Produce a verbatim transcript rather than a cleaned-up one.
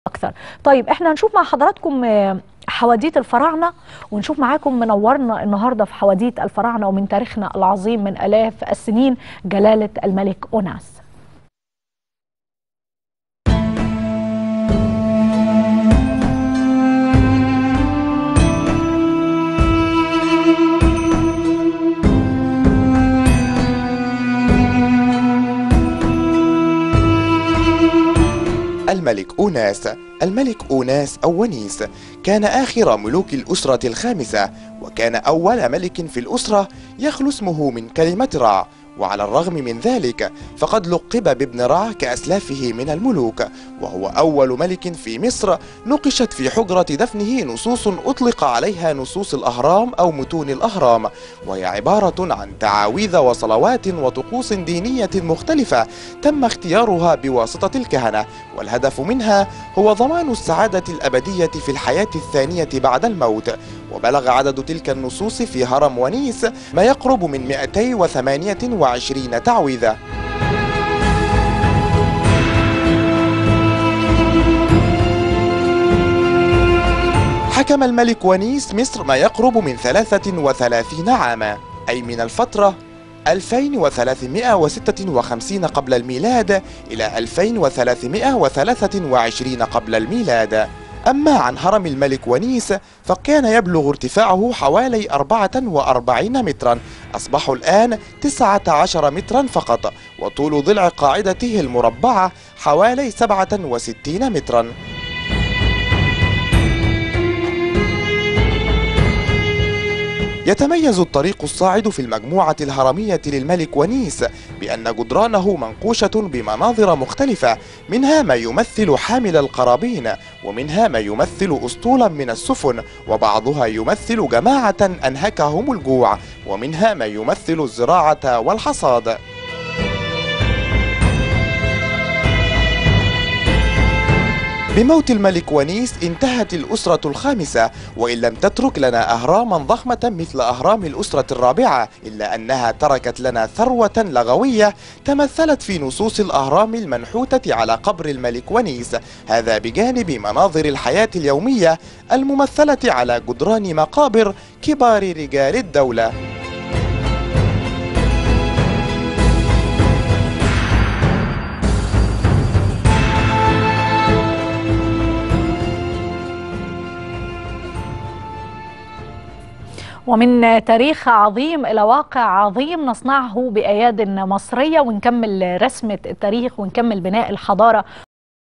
اكتر. طيب احنا هنشوف مع حضراتكم حواديت الفراعنه، ونشوف معاكم منورنا النهارده في حواديت الفراعنه ومن تاريخنا العظيم من الاف السنين جلاله الملك أوناس. الملك أوناس. الملك أوناس أو ونيس كان آخر ملوك الأسرة الخامسة، وكان أول ملك في الأسرة يخلو اسمه من كلمة رع، وعلى الرغم من ذلك فقد لقب بابن رع كأسلافه من الملوك، وهو أول ملك في مصر نقشت في حجرة دفنه نصوص أطلق عليها نصوص الأهرام أو متون الأهرام، وهي عبارة عن تعاويذ وصلوات وطقوس دينية مختلفة تم اختيارها بواسطة الكهنة، والهدف منها هو ضمان السعادة الأبدية في الحياة الثانية بعد الموت. وبلغ عدد تلك النصوص في هرم ونيس ما يقرب من مئتين وثمانية وعشرين تعويذة. حكم الملك ونيس مصر ما يقرب من ثلاثة وثلاثين عاما، أي من الفترة ألفين وثلاثمئة وستة وخمسين قبل الميلاد إلى ألفين وثلاثمئة وثلاثة وعشرين قبل الميلاد. أما عن هرم الملك ونيس فكان يبلغ ارتفاعه حوالي أربعة وأربعين مترا، أصبح الآن تسعة عشر مترا فقط، وطول ضلع قاعدته المربعة حوالي سبعة وستين مترا. يتميز الطريق الصاعد في المجموعة الهرمية للملك ونيس بأن جدرانه منقوشة بمناظر مختلفة، منها ما يمثل حامل القرابين، ومنها ما يمثل أسطولا من السفن، وبعضها يمثل جماعة أنهكهم الجوع، ومنها ما يمثل الزراعة والحصاد. بموت الملك ونيس انتهت الأسرة الخامسة، وإن لم تترك لنا أهراما ضخمة مثل أهرام الأسرة الرابعة، إلا أنها تركت لنا ثروة لغوية تمثلت في نصوص الأهرام المنحوتة على قبر الملك ونيس، هذا بجانب مناظر الحياة اليومية الممثلة على جدران مقابر كبار رجال الدولة. ومن تاريخ عظيم إلى واقع عظيم نصنعه بأياد مصرية، ونكمل رسمة التاريخ ونكمل بناء الحضارة.